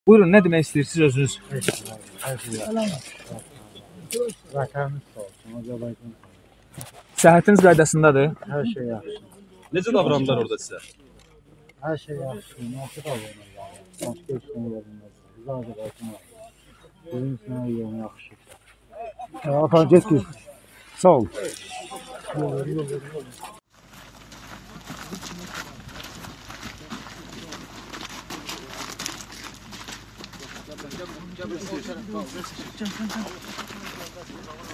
Buyurun, nə demək istəyirsiniz özünüz? Her şey yapmış. Vətənimiz sağ olsun. Azərbaycan. Səhhətiniz qaydasındadır? Her şey yapmış. Necə davrandılar orada sizə? Her şey yapmış. Nasıl davranırlar? Başka bir şey yapılmaz. Biz Azərbaycan var. Bizim sınavı yolunu yaxşı. Atan get git. Sağ ol. Gel